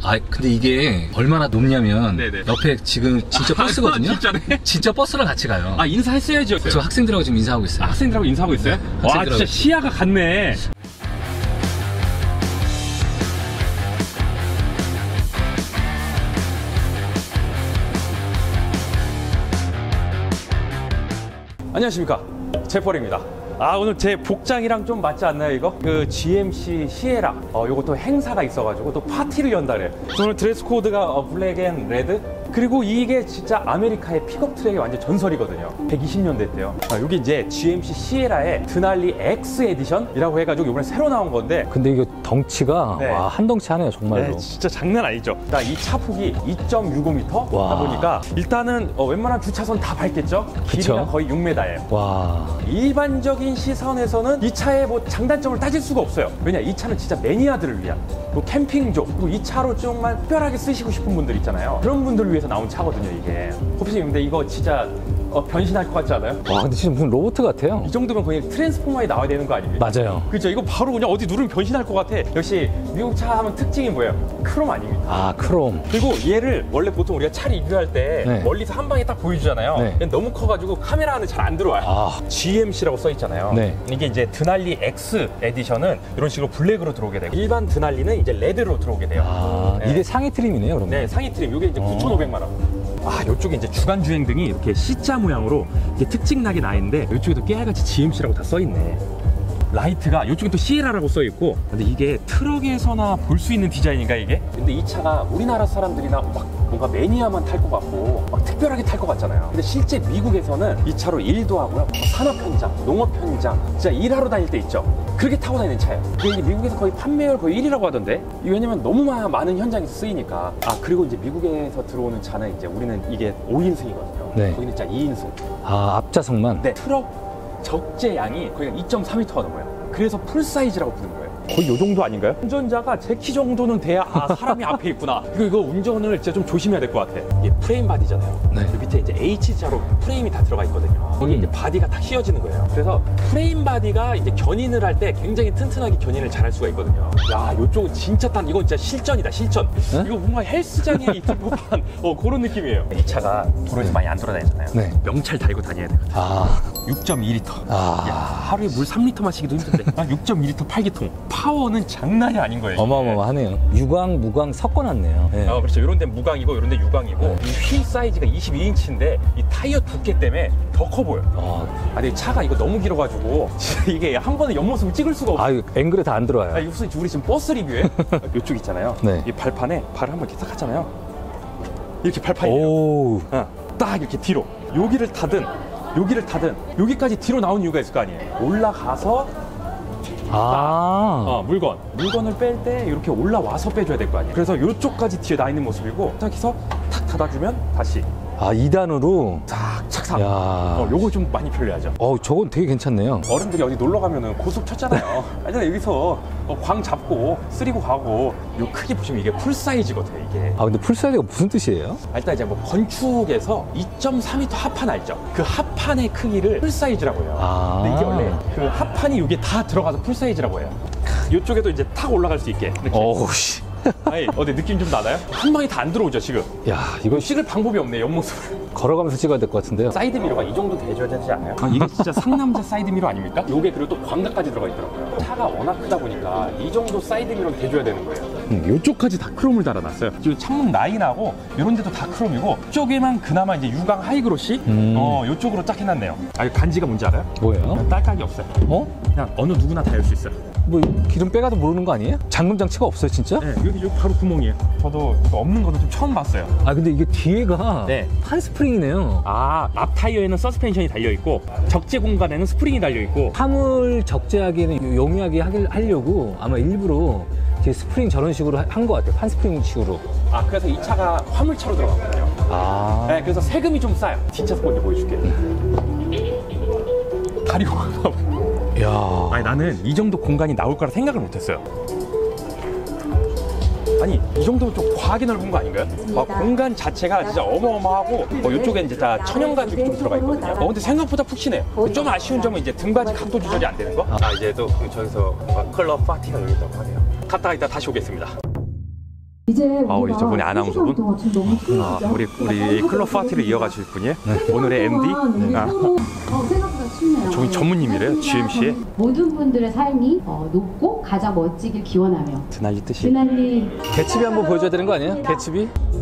아 근데 이게 얼마나 높냐면 네네. 옆에 지금 진짜 버스거든요. 진짜네? 진짜 버스랑 같이 가요. 아, 인사했어야죠. 저 학생들하고 지금 인사하고 있어요. 아, 학생들하고 인사하고 있어요? 네, 와, 학생들하고. 진짜 시야가 같네. 안녕하십니까, 제펄입니다. 아, 오늘 제 복장이랑 좀 맞지 않나요, 이거? 그 GMC 시에라 요거 또 행사가 있어가지고 또 파티를 연다래. 오늘 드레스 코드가 블랙 앤 레드. 그리고 이게 진짜 아메리카의 픽업 트랙의 완전 전설이거든요. 120년대 때요. 여기 이제 GMC 시에라의 드날리 X 에디션이라고 해가지고 이번에 새로 나온 건데, 근데 이거 덩치가 네. 와, 한 덩치 하네요 정말로. 네, 진짜 장난 아니죠. 이 차 폭이 2.65m 와. 다 보니까 일단은 웬만한 주차선 다 밟겠죠. 길이가 거의 6m예요. 와. 일반적인 시선에서는 이 차의 뭐 장단점을 따질 수가 없어요. 왜냐, 이 차는 진짜 매니아들을 위한, 또 캠핑족, 또 이 차로 정말 특별하게 쓰시고 싶은 분들 있잖아요. 그런 분들을 위해서 나온 차거든요, 이게. 호피님, 근데 이거 진짜 변신할 것 같지 않아요? 와 근데 진짜 무슨 로봇 같아요. 이 정도면 거의 트랜스포머에 나와야 되는 거 아닙니까? 맞아요. 그죠? 이거 바로 그냥 어디 누르면 변신할 것 같아. 역시 미국 차 하면 특징이 뭐예요? 크롬 아닙니까? 아 크롬. 그리고 얘를 원래 보통 우리가 차 리뷰할 때 네. 멀리서 한 방에 딱 보여주잖아요. 네. 얘는 너무 커가지고 카메라 안에 잘 안 들어와요. 아. GMC라고 써 있잖아요. 네. 이게 이제 드날리 X 에디션은 이런 식으로 블랙으로 들어오게 되고, 일반 드날리는 이제 레드로 들어오게 돼요. 아 네. 이게 상위 트림이네요 그러면. 네, 상위 트림. 이게 이제 9,500만 원. 아, 이쪽에 이제 주간 주행등이 이렇게 C자 모양으로 이렇게 특징나게 나 있는데, 이쪽에도 깨알같이 GMC라고 다 써 있네. 라이트가 이쪽에 또 시에라라고 써 있고. 근데 이게 트럭에서나 볼 수 있는 디자인인가 이게? 근데 이 차가 우리나라 사람들이나 막 뭔가 매니아만 탈 것 같고 막 특별하게 탈 것 같잖아요. 근데 실제 미국에서는 이 차로 일도 하고요, 산업 현장, 농업 현장, 진짜 일하러 다닐 때 있죠. 그렇게 타고 다니는 차예요. 그게 이제 미국에서 거의 판매율 거의 1위라고 하던데. 왜냐면 너무 많은 현장에서 쓰이니까. 아, 그리고 이제 미국에서 들어오는 차는 이제 우리는 이게 5인승이거든요. 네. 거기는 진짜 2인승. 아 앞좌석만. 네, 트럭 적재 양이 거의 2.3m가 넘어요. 그래서 풀 사이즈라고 부르는 거예요. 거의 요 정도 아닌가요? 운전자가 제 키 정도는 돼야 사람이 앞에 있구나. 그리고 이거 운전을 진짜 좀 조심해야 될 것 같아. 이게 프레임 바디잖아요. 네. 그 밑에 이제 H자로 프레임이 다 들어가 있거든요. 거기 이제 바디가 다 휘어지는 거예요. 그래서 프레임 바디가 이제 견인을 할 때 굉장히 튼튼하게 견인을 잘 할 수가 있거든요. 야, 요쪽은 진짜 이건 진짜 실전이다, 실전. 네? 이거 뭔가 헬스장에 있을 법한 그런 느낌이에요. 이 차가 도로에서 많이 안 돌아다니잖아요. 네. 명찰 달고 다녀야 돼요. 아. 6.2L. 아. 야, 하루에 물 3리터 마시기도 힘든데 6.2L 8기통. 파워는 장난이 아닌 거예요. 어마어마하네요. 유광, 무광 섞어놨네요. 네. 그렇죠. 이런 데 무광이고 이런 데 유광이고. 이 휠 사이즈가 22인치인데 이 타이어 두께 때문에 더 커 보여. 근데 차가 이거 너무 길어가지고 이게 한 번에 옆모습을 찍을 수가 없어. 아 앵글에 다 안 들어와요. 아니, 무슨 우리 지금 버스 리뷰에 이쪽 있잖아요. 네. 이 발판에 발을 한번 이렇게 딱 하잖아요. 이렇게 발판이에요. 오. 딱 이렇게 뒤로 여기를 타든 여기까지 뒤로 나온 이유가 있을 거 아니에요. 올라가서 물건을 뺄 때 이렇게 올라와서 빼줘야 될 거 아니에요. 그래서 이쪽까지 뒤에 나 있는 모습이고, 딱 해서 탁 닫아주면 다시 2단으로 탁 착상. 야. 요거 좀 많이 편리하죠. 저건 되게 괜찮네요. 어른들이 어디 놀러 가면은 고속 쳤잖아요. 아니, 여기서 광 잡고 쓰리고 가고. 요 크기 보시면 이게 풀 사이즈거든요, 이게. 근데 풀사이즈가 무슨 뜻이에요? 일단 이제 뭐 건축에서 2.3m 합판 알죠? 그 합판의 크기를 풀 사이즈라고 해요. 근데 이게 원래 그 합판이 이게 다 들어가서 풀 사이즈라고 해요. 이쪽에도 이제 탁 올라갈 수 있게. 어우씨. 아니, 어디 느낌 좀 나나요? 한 방에 다 안 들어오죠, 지금. 야, 이거 찍을 방법이 없네, 옆모습을. 걸어가면서 찍어야 될 것 같은데요. 사이드 미러가 이 정도 돼줘야 되지 않아요? 이게 진짜 상남자 사이드 미러 아닙니까? 요게 그리고 또 광각까지 들어가 있더라고요. 차가 워낙 크다 보니까 이 정도 사이드 미러는 돼줘야 되는 거예요. 요쪽까지 다 크롬을 달아놨어요. 지금 창문 라인하고 이런 데도 다 크롬이고, 이쪽에만 그나마 이제 유광 하이그로시 요쪽으로 딱 해놨네요. 간지가 뭔지 알아요? 뭐예요? 딸깍이 없어요. 그냥 어느 누구나 다 열 수 있어요. 뭐 기름 빼가도 모르는 거 아니에요? 잠금 장치가 없어요 진짜? 네, 여기 바로 구멍이에요. 저도 이거 없는 것도 좀 처음 봤어요. 근데 이게 뒤에가 네. 판스프링이네요. 앞 타이어에는 서스펜션이 달려있고, 적재 공간에는 스프링이 달려있고. 화물 적재하기에는 용이하게 하려고 아마 일부러 뒤에 스프링 저런 식으로 한 것 같아요. 판스프링 식으로. 그래서 이 차가 화물차로 들어갔거든요. 네, 그래서 세금이 좀 싸요. 뒷차석 먼저 보여줄게. 가리고 가봐. 야. 아니, 나는 이 정도 공간이 나올 거라 생각을 못했어요. 아니, 이 정도면 좀 과하게 넓은 거 아닌가요? 공간 자체가 진짜 어마어마하고, 이쪽에 이제 다 천연 가죽이 좀 들어가 있거든요. 근데 생각보다 푹신해요. 좀 아쉬운 점은 이제 등받이 각도 조절이 안 되는 거. 이제 또 저기서 컬러 파티가 여기 있다고 하네요. 갔다가 이따 다시 오겠습니다. 이제 우리 저분이 아나운서분? 우리 클럽 파티를 이어가실 분이에요? 오늘의 MD? 생각보다 쉽네요. 저분 전무님이래요, GMC에. 모든 분들의 삶이 높고 가장 멋지길 기원하며. 드날리 뜻이. 드날리. 개츠비 한번 보여줘야 되는 거 아니에요? 개츠비?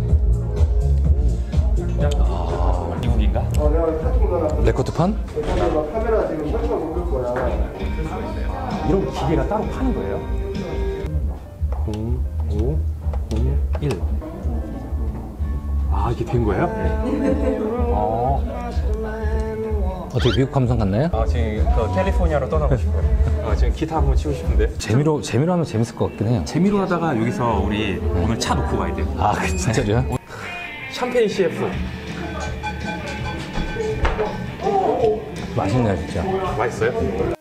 미국인가? 레코드판? 카메라 지금 설정 누를 거야. 이런 기계가 따로 파는 거예요? 1. 아, 이게 된 거예요? 어떻게 미국 감성 같나요? 지금 그 캘리포니아로 떠나고 싶어요. 지금 기타 한번 치고 싶은데. 재미로 하면 재밌을 것 같긴 해요. 재미로 하다가 여기서 우리 오늘 차 놓고 가야 돼요. 아, 진짜로요? 샴페인 CF. 맛있네요, 진짜. 맛있어요?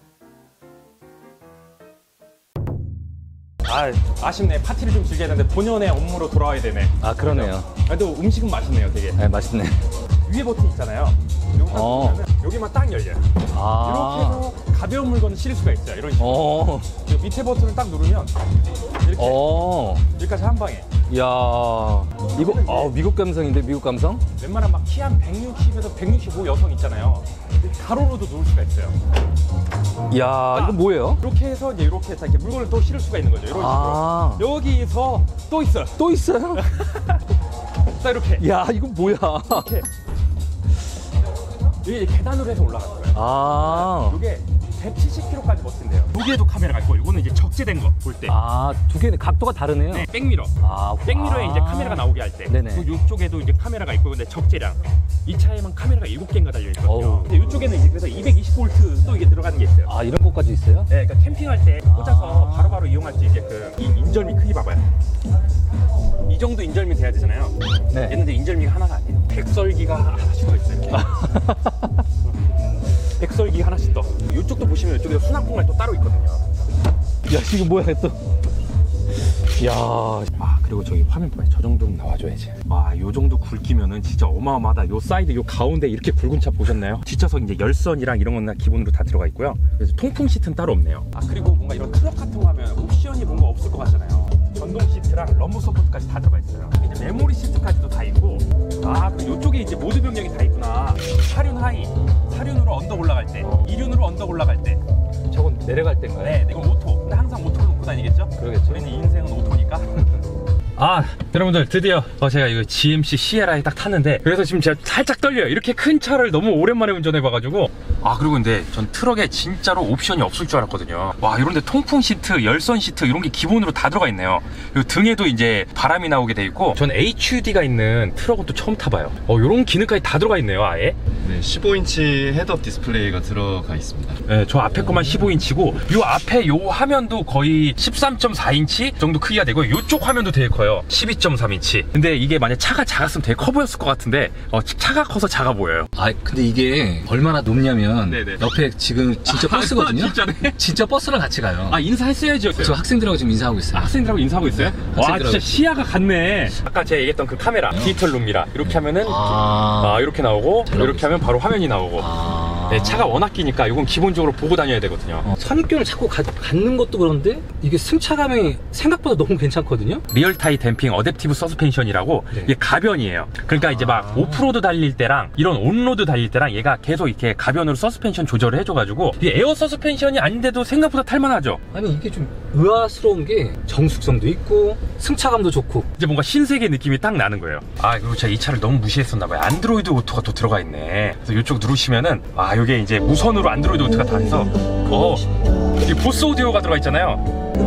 아쉽네. 파티를 좀 즐겨야 되는데 본연의 업무로 돌아와야 되네. 아, 그러네요. 그래도 음식은 맛있네요, 되게. 네, 맛있네. 위에 버튼 있잖아요. 요거 딱 누르면 여기만 딱 열려요. 이렇게 해서 가벼운 물건을 실을 수가 있어요. 이런 식으로. 어. 그 밑에 버튼을 딱 누르면 이렇게 여기까지 한 방에. 이야, 이거 미국 감성인데, 미국 감성? 웬만한 막 키 한 160에서 165 여성 있잖아요. 가로로도 누를 수가 있어요. 이야, 이거 뭐예요? 이렇게 해서 이제 이렇게 해서 이렇게 물건을 또 실을 수가 있는 거죠. 이런 식으로. 여기서 또 있어요. 또 있어요? 딱 이렇게. 야, 이거 뭐야? 이렇게. 이게 계단으로 해서 올라가는 거예요. 이게 170kg까지 버틴대요. 여기에도 카메라가 있고, 이거는 이제 적재된 거 볼 때. 두 개는 각도가 다르네요. 네, 백미러. 백미러에 이제 카메라가 나오게 할 때. 네네. 그 이쪽에도 이제 카메라가 있고, 근데 적재량. 이 차에만 카메라가 7개인가 달려 있거든요. 근데 이쪽에는 이제 그래서 220V 또 이게 들어가는 게 있어요. 이런 것까지 있어요? 네, 그러니까 캠핑할 때 꽂아서 바로바로 이용할 수 있게끔. 이 인절미 크기 봐봐요. 이 정도 인절미 돼야 되잖아요. 네. 얘는 인절미가 하나가 아니에요. 백설기가 하나씩 더 있어요. 이렇게. 백설기 하나씩 더. 이쪽도 보시면 이쪽에 수납 공간이 또 따로 있거든요. 야, 이거 뭐야, 또. 이야. 그리고 저기 화면 봐요. 저 정도는 나와줘야지. 요 정도 굵기면은 진짜 어마어마하다. 요 사이드, 요 가운데 이렇게 굵은 차 보셨나요? 뒷좌석 이제 열선이랑 이런 건 기본으로 다 들어가 있고요. 그래서 통풍 시트는 따로 없네요. 그리고 뭔가 이런 트럭 같은 거 하면 옵션이 뭔가 없을 것 같잖아요. 전동 시트랑 럼버 서포트까지 다 들어가 있어요. 이제 메모리 시트까지도 다 있고. 그리고 이쪽에 이제 모드 변경이 다 있구나. 4륜 하이, 4륜으로 언덕 올라갈 때, 2륜으로 언덕 올라갈 때. 저건 내려갈 때인가요? 네, 이건 오토. 근데 항상 오토를 놓고 다니겠죠? 그러겠죠. 우리는 인생은 오토니까. 여러분들 드디어 제가 이거 GMC 시에라에 딱 탔는데, 그래서 지금 제가 살짝 떨려요. 이렇게 큰 차를 너무 오랜만에 운전해봐가지고. 그리고 근데 전 트럭에 진짜로 옵션이 없을 줄 알았거든요. 이런데 통풍 시트, 열선 시트 이런 게 기본으로 다 들어가 있네요. 그리고 등에도 이제 바람이 나오게 돼 있고. 전 HUD가 있는 트럭은 또 처음 타봐요. 이런 기능까지 다 들어가 있네요, 아예. 네, 15인치 헤드업 디스플레이가 들어가 있습니다. 네, 저 앞에 것만 15인치고 요 앞에 요 화면도 거의 13.4인치 정도 크기가 되고, 요쪽 화면도 되게 커요. 12.3인치. 근데 이게 만약 차가 작았으면 되게 커 보였을 것 같은데 차가 커서 작아 보여요. 근데 이게 얼마나 높냐면 네네. 옆에 지금 진짜 버스거든요. 진짜네. 진짜 버스랑 같이 가요. 인사했어야죠. 저 학생들하고 지금 인사하고 있어요. 학생들하고 인사하고 있어요? 와, 학생들하고. 진짜 시야가 같네. 아까 제가 얘기했던 그 카메라, 디지털 룸미라. 이렇게 하면은 이렇게 나오고, 이렇게 하면 바로 화면이 나오고. 네, 차가 워낙 끼니까 이건 기본적으로 보고 다녀야 되거든요. 선입견을 자꾸 갖는 것도 그런데 이게 승차감이 생각보다 너무 괜찮거든요. 리얼타이 댐핑 어댑티브 서스펜션이라고. 이게 가변이에요. 그러니까 이제 막 오프로드 달릴 때랑 이런 온로드 달릴 때랑 얘가 계속 이렇게 가변으로 서스펜션 조절을 해줘가지고, 이게 에어 서스펜션이 아닌데도 생각보다 탈만하죠. 아니, 이게 좀 의아스러운 게 정숙성도 있고 승차감도 좋고, 이제 뭔가 신세계 느낌이 딱 나는 거예요. 그리고 제가 이 차를 너무 무시했었나봐요. 안드로이드 오토가 또 들어가 있네. 그래서 이쪽 누르시면은 이게 이제 무선으로 안드로이드 오토가 다 해서 이 보스 오디오가 들어가 있잖아요.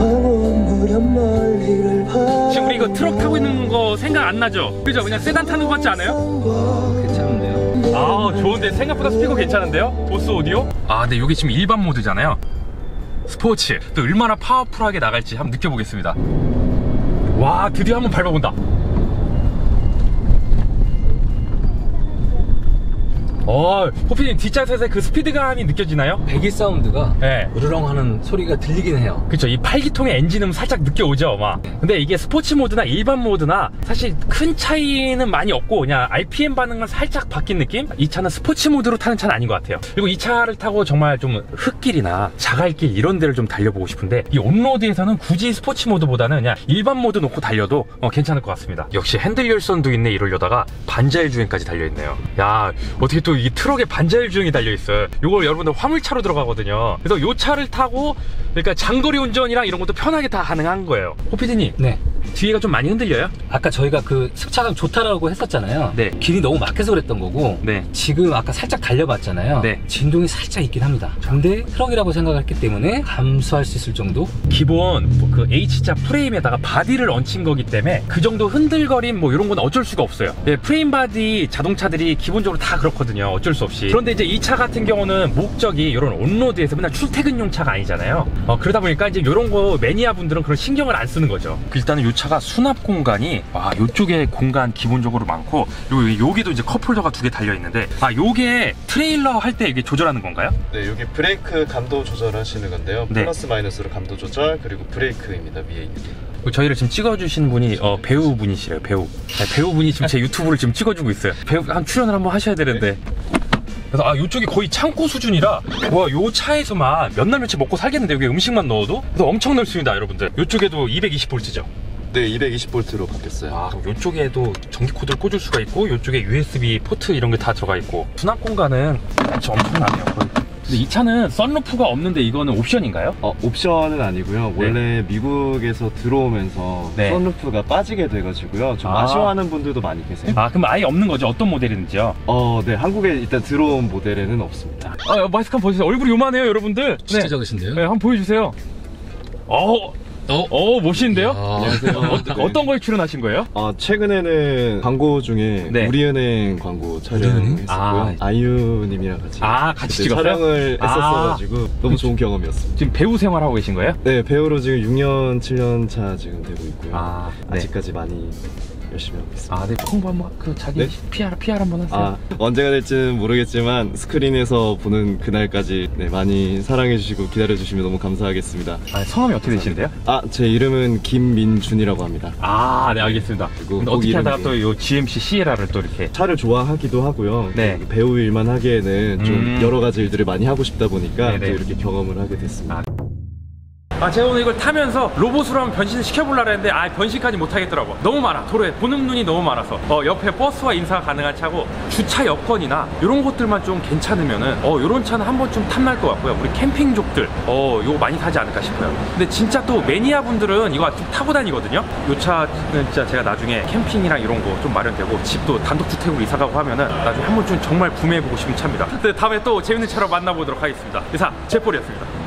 지금 우리 이거 트럭 타고 있는 거 생각 안 나죠? 그죠? 그냥 세단 타는 거 같지 않아요? 괜찮은데요? 좋은데 생각보다 스피커 괜찮은데요? 보스 오디오? 근데 이게 지금 일반 모드잖아요. 스포츠. 또 얼마나 파워풀하게 나갈지 한번 느껴보겠습니다. 와, 드디어 한번 밟아본다. 호피님 뒷좌석에서 그 스피드감이 느껴지나요? 배기 사운드가 네. 으르렁 하는 소리가 들리긴 해요. 그쵸, 이 8기통의 엔진음 살짝 느껴오죠 막. 근데 이게 스포츠 모드나 일반 모드나 사실 큰 차이는 많이 없고 그냥 RPM 반응만 살짝 바뀐 느낌? 이 차는 스포츠 모드로 타는 차는 아닌 것 같아요. 그리고 이 차를 타고 정말 좀 흙길이나 자갈길 이런 데를 좀 달려보고 싶은데 이 온로드에서는 굳이 스포츠 모드보다는 그냥 일반 모드 놓고 달려도 괜찮을 것 같습니다. 역시 핸들 열선도 있네 이러려다가 반자율 주행까지 달려있네요. 야, 어떻게 또 이 트럭에 반자율 주행이 달려있어요. 이걸 여러분들 화물차로 들어가거든요. 그래서 이 차를 타고 그러니까 장거리 운전이랑 이런 것도 편하게 다 가능한 거예요. 호피디님, 네. 뒤에가 좀 많이 흔들려요? 아까 저희가 그 승차감 좋다라고 했었잖아요. 네. 길이 너무 막혀서 그랬던 거고. 네. 지금 아까 살짝 달려봤잖아요. 네. 진동이 살짝 있긴 합니다. 근데 트럭이라고 생각했기 때문에 감수할 수 있을 정도? 기본 그 H자 프레임에다가 바디를 얹힌 거기 때문에 그 정도 흔들거림 뭐 이런 건 어쩔 수가 없어요. 예, 프레임 바디 자동차들이 기본적으로 다 그렇거든요. 어쩔 수 없이. 그런데 이제 이 차 같은 경우는 목적이 이런 온로드에서 맨날 출퇴근용 차가 아니잖아요. 그러다 보니까 이제 이런 거 매니아 분들은 그런 신경을 안 쓰는 거죠. 일단은 이 차가 수납 공간이 이쪽에 공간 기본적으로 많고, 그리고 여기도 이제 컵홀더가 2개 달려 있는데, 요게 트레일러 할 때 이게 조절하는 건가요? 네, 여기 브레이크 감도 조절하시는 건데요. 네. 플러스 마이너스로 감도 조절, 그리고 브레이크입니다. 위에 있는 게. 저희를 지금 찍어주시는 분이 배우분이시래요. 배우분이 지금 제 유튜브를 지금 찍어주고 있어요. 배우 출연을 한번 하셔야 되는데. 그래서 이쪽이 거의 창고 수준이라 요 차에서만 몇 날 며칠 먹고 살겠는데, 여기 음식만 넣어도. 그래서 엄청 넓습니다 여러분들. 이쪽에도 220V죠. 네, 220V로 바뀌었어요. 그럼 이쪽에도 전기 코드를 꽂을 수가 있고, 이쪽에 USB 포트 이런 게 다 들어가 있고, 수납 공간은 진짜 엄청나네요. 근데 이 차는 썬루프가 없는데 이거는 옵션인가요? 옵션은 아니고요. 원래 미국에서 들어오면서 네. 썬루프가 빠지게 돼가지고요. 좀 아쉬워하는 분들도 많이 계세요. 그럼 아예 없는 거죠? 어떤 모델이든지요? 네, 한국에 일단 들어온 모델에는 없습니다. 마스크 한번 보세요. 얼굴이 요만해요 여러분들. 진짜 작으신데요? 네, 한번 보여주세요. 멋있는데요? 안녕하세요. 어떤 거에 출연하신 거예요? 최근에는 광고 중에 네. 우리은행 광고 촬영했었고요. 아이유님이랑 같이 같이 찍었어요? 촬영을 했었어가지고 너무 좋은 경험이었습니다. 지금 배우 생활하고 계신 거예요? 네, 배우로 지금 6년, 7년 차 지금 되고 있고요. 네. 아직까지 많이 열심히 하고 있습니다. 네, 홍보 한번 자기 네? PR 한번 하세요. 언제가 될지는 모르겠지만 스크린에서 보는 그날까지 많이 사랑해주시고 기다려주시면 너무 감사하겠습니다. 성함이 어떻게 되시는데요? 제 이름은 김민준이라고 합니다. 네, 알겠습니다. 그리고 근데 어떻게 하다가 이름이- 또 이 GMC Sierra를 또 이렇게. 차를 좋아하기도 하고요. 네. 배우 일만 하기에는 좀 여러 가지 일들을 많이 하고 싶다 보니까 네네. 또 이렇게 경험을 하게 됐습니다. 제가 오늘 이걸 타면서 로봇으로 한번 변신을 시켜보려고 했는데 변신까지 못하겠더라고. 너무 많아. 도로에 보는 눈이 너무 많아서. 옆에 버스와 인사가 가능한 차고, 주차 여건이나 이런 것들만 좀 괜찮으면은 이런 차는 한 번쯤 탐날 것 같고요. 우리 캠핑족들 이거 많이 사지 않을까 싶어요. 근데 진짜 또 매니아 분들은 이거 좀 타고 다니거든요. 이 차는 진짜 제가 나중에 캠핑이랑 이런 거 좀 마련되고 집도 단독주택으로 이사가고 하면은 나중에 한 번쯤 정말 구매해보고 싶은 차입니다. 근데 다음에 또 재밌는 차로 만나보도록 하겠습니다. 이상 제폴이었습니다.